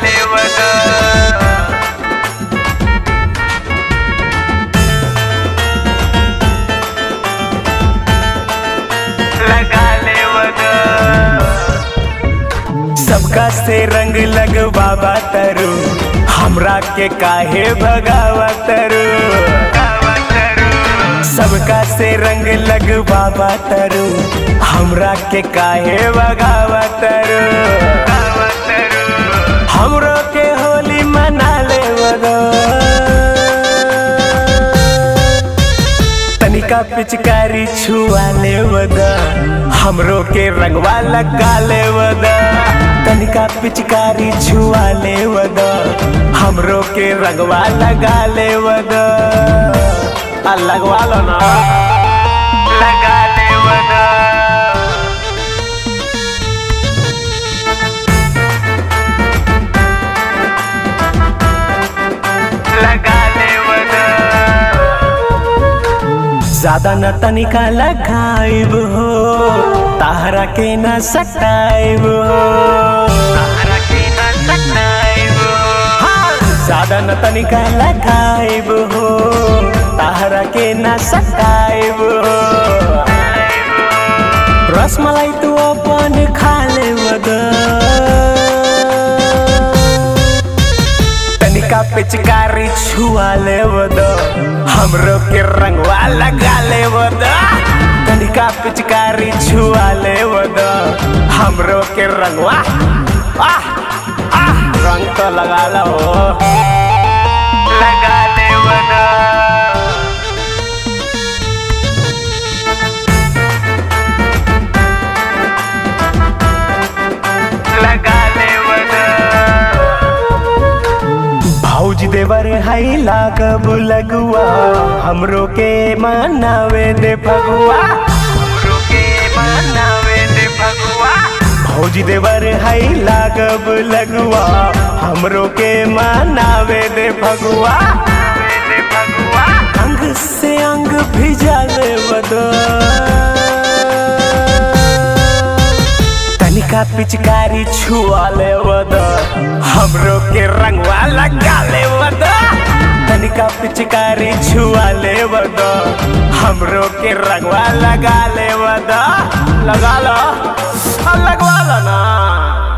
ले वदा लगा ले वदा सबका से रंग लगवावा तरू हमरा के काहे भगावा तरू सबका से रंग लगवावा तरू हमरा के काहे भगावा तरू हमरो के होली मना ले वदा तनिका पिचकारी छुआ ले वदा हमरो के रंगवा लगा ले वदा तनिका पिचकारी छुआ ले वदा हमरो के रंगवा लगा ले वदा लगवा लो ना लगा ले वदा लगा ले वदा ज्यादा न तनिका लगाइब हो ताहरा के न सटाइब हो ज्यादा न तनिका लगाइब हो ताहरा के न सटाइब हो रसमलाई तू अपन खा ले वदा तनिका पिचकारी छुआ ले वदा हमरो के रंगवा लगा ले वदा तनिका पिचकारी छुआ ले वदा हमरो के रंगवा रंग तो लगा लो लगा ले वदा लगा ले वदा भौजी देवर हाई लागब लगुआ हमरो के मनावे दे फगुआ हमरो के मनावे दे फगुआ भौजी देवर हाई लागब लगुआ हमरो के मनावे दे फगुआ अंग से अंग भिजा ले वदा तनिका पिचकारी छुआ ले वदा हमरो के रंगवा लगा ले वदा तनिका पिचकारी छुआ ले वदा हमरो के रंगवा लगा ले वदा लगा लो लगवा लो ना।